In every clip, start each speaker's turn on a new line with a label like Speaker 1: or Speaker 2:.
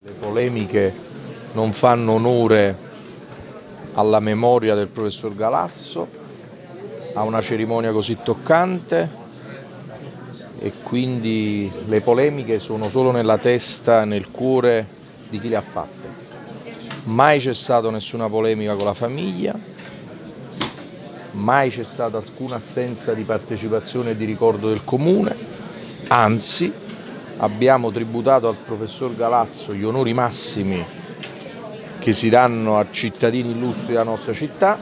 Speaker 1: Le polemiche non fanno onore alla memoria del professor Galasso, a una cerimonia così toccante, e quindi le polemiche sono solo nella testa e nel cuore di chi le ha fatte. Mai c'è stata nessuna polemica con la famiglia, mai c'è stata alcuna assenza di partecipazione e di ricordo del comune, anzi abbiamo tributato al professor Galasso gli onori massimi che si danno a cittadini illustri della nostra città,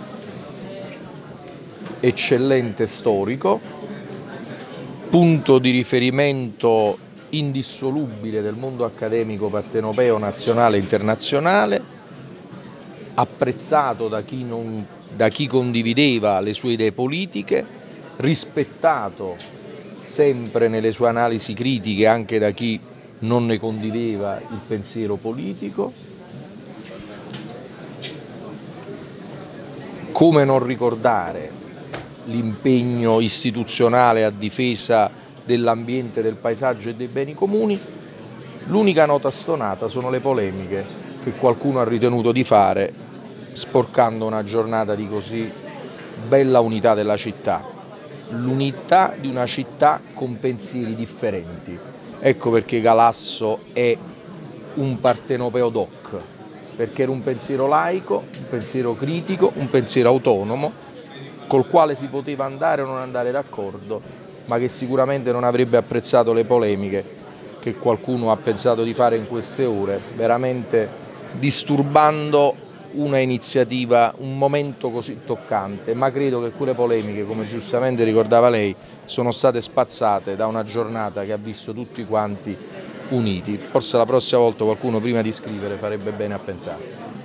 Speaker 1: eccellente storico, punto di riferimento indissolubile del mondo accademico partenopeo nazionale e internazionale, apprezzato da chi condivideva le sue idee politiche, rispettato sempre nelle sue analisi critiche anche da chi non ne condivideva il pensiero politico. Come non ricordare l'impegno istituzionale a difesa dell'ambiente, del paesaggio e dei beni comuni? L'unica nota stonata sono le polemiche che qualcuno ha ritenuto di fare, sporcando una giornata di così bella unità della città. L'unità di una città con pensieri differenti. Ecco perché Galasso è un partenopeo doc, perché era un pensiero laico, un pensiero critico, un pensiero autonomo, col quale si poteva andare o non andare d'accordo, ma che sicuramente non avrebbe apprezzato le polemiche che qualcuno ha pensato di fare in queste ore, veramente disturbando una iniziativa, un momento così toccante. Ma credo che quelle polemiche, come giustamente ricordava lei, sono state spazzate da una giornata che ha visto tutti quanti uniti. Forse la prossima volta qualcuno prima di scrivere farebbe bene a pensare.